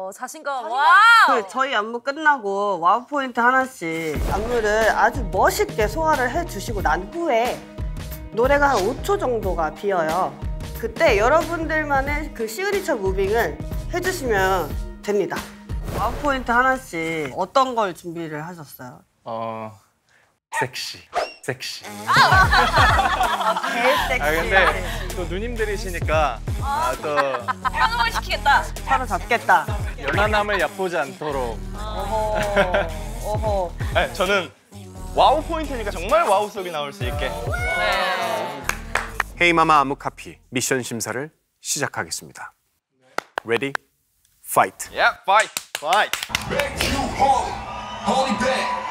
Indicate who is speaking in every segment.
Speaker 1: 자신감. 와우.
Speaker 2: 저희 안무 끝나고 와우 포인트 하나씩 안무를 아주 멋있게 소화를 해주시고 난 후에 노래가 한 5초 정도가 비어요. 그때 여러분들만의 그 시그니처 무빙을 해주시면 됩니다. 와우 포인트 하나씩 어떤 걸 준비를 하셨어요?
Speaker 3: 섹시.
Speaker 2: 제일 섹시.
Speaker 3: 근데 또 누님들이시니까 또
Speaker 1: 현혹을 시키겠다.
Speaker 2: 서로 잡겠다.
Speaker 3: 연하남을 얕보지 않도록.
Speaker 2: 어허.
Speaker 4: 네, 저는 와우 포인트니까 정말 와우 속이 나올 수 있게.
Speaker 5: 헤이마마 안무 카피 미션 심사를 시작하겠습니다. Ready, fight.
Speaker 4: Yeah, fight, fight.
Speaker 6: Back to holy back.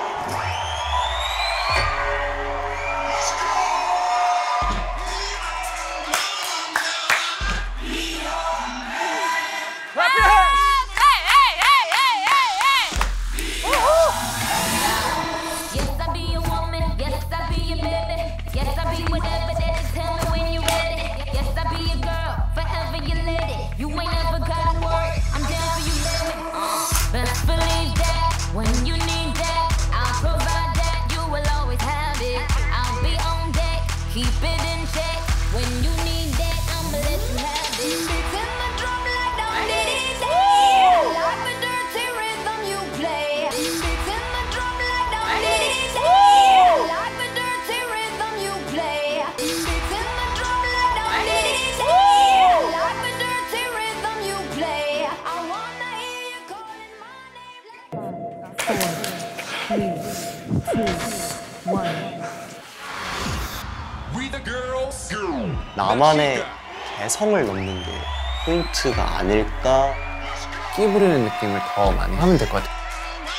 Speaker 7: 나만의 개성을 넣는 게 포인트가 아닐까?
Speaker 8: 끼 부리는 느낌을 더 많이 하면 될 것 같아요.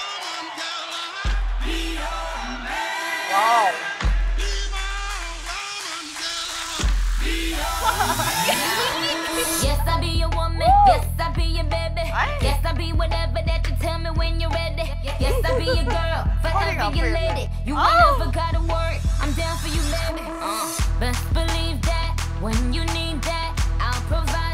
Speaker 9: Yes, I be your woman. Yes, I be your baby. Yes, I be whatever that you tell me when you're ready. Yes, I be your girl, forever your lady. You ain't never gotta worry. I'm down for you, baby. Best believe that when you need that, I'll provide.